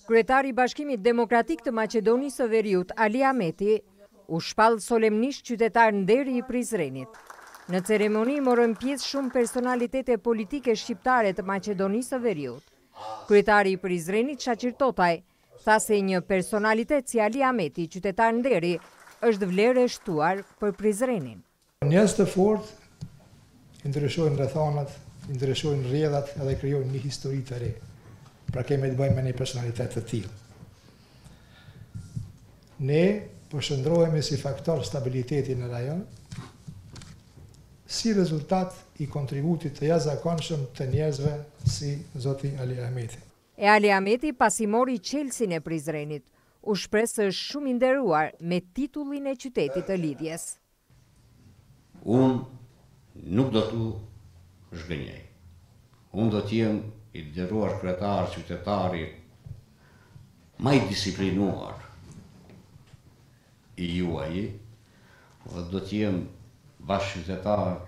Kryetari i Bashkimit Demokratik të Maqedonisë së Veriut, Ali Ahmeti, u shpall solemnisht qytetar nderi i Prizrenit. Në ceremoni morën pjesë shumë personalitete politike shqiptare të Maqedonisë së Veriut. Kryetari i Prizrenit, Shaqir Totaj, tha se një personalitet si Ali Ahmeti, qytetar nderi, është vlerë e shtuar për Prizrenin. Njerëz të fortë ndryshojnë rrethanat, ndryshojnë rrjedhat edhe krijojnë një histori të re. Pra kemi të bëjmë me një personalitet të tillë. Ne përshëndrohemi si faktor stabiliteti në rajon, si rezultat i kontributit të jashtëzakonshëm të njerëzve si zoti Ali Ahmeti. E Ali Ahmeti pasi mori qelsin e Prizrenit, u shpreh se është shumë i nderuar me titullin e qytetit të lidhjes. Unë nuk do t'u zhgënjej. Unë do t'jem i nderuar kryetar, qytetari, më i disiplinuar i juaj, dhe do t'jem bashkëqytetar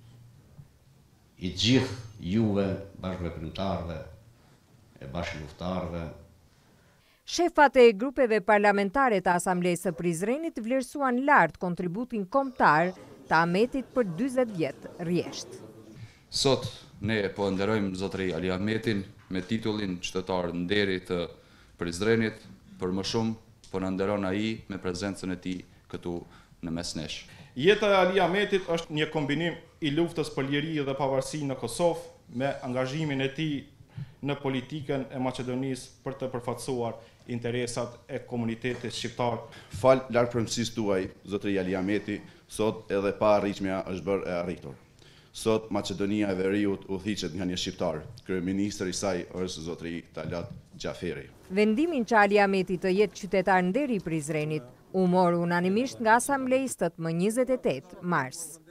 i gjithë juve bashkëveprimtarëve e bashkëluftarëve. Shefat e grupeve parlamentare të Asamblesë së Prizrenit vlerësuan lart kontributin kombëtar të Ahmetit për 40 vjet rresht. Sot ne po nderojmë zotëri Ali Ahmetin me titullin qytetar nderi të Prizrenit, për më shumë po na nderon ai me prezencën e tij këtu në mes nesh. Jeta e Ali Ahmetit është një kombinim i luftës për liri dhe pavarësi në Kosovë me angazhimin e tij në politikën e Maqedonisë për të përfaqësuar interesat e komunitetit shqiptar. Fal largpërëmësisë tuaj, zotëri Ali Ahmeti, sot edhe pa arritmja është bërë e arritur. Sot Maqedonia e Veriut udhëhiqet nga një shqiptar. Kryeministri i saj është zotëri Talat Xhaferi. Vendimin që Ali Ahmeti të jetë qytetar nderi i Prizrenit u mor unanimisht nga asamblejistët më 28 mars.